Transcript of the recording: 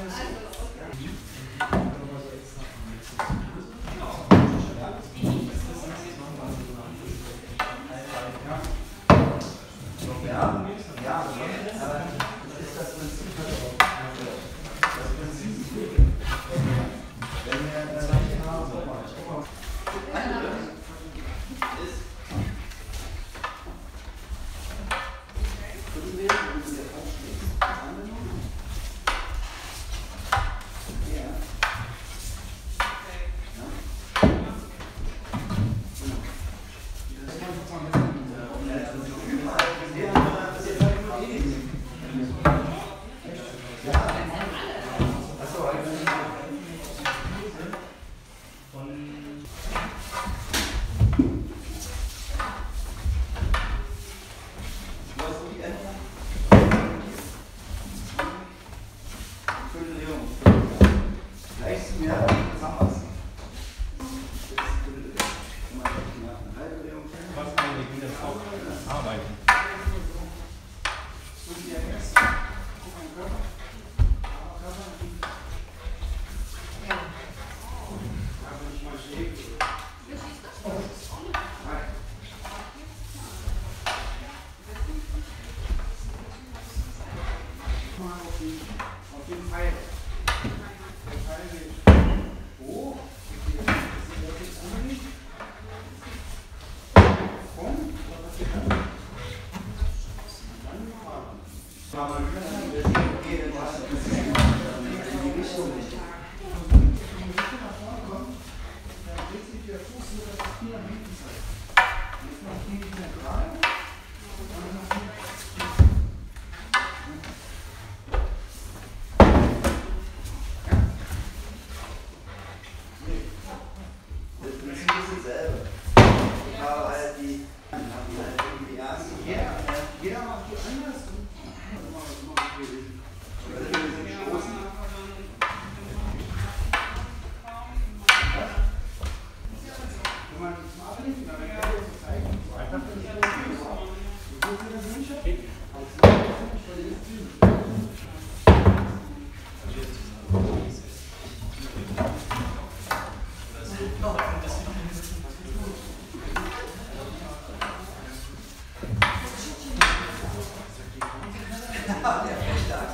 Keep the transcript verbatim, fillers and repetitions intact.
Auf jeden Fall. Der Pfeil geht hoch. Das ist jetzt angelegt. Bumm. Was passiert dann? Dann nochmal. Aber wir können das nicht gehen, was in die Richtung nicht. Wenn wir nach vorne kommen, dann dreht sich der Fuß so, dass das Knie nach hinten zeigt. Jetzt macht das Knie nicht mehr gerade. Jeder macht die anders. Wenn man es mal ablenkt, dann kann man es zeigen. Einfach das ist so. Wo sind das Menschen? Ja, der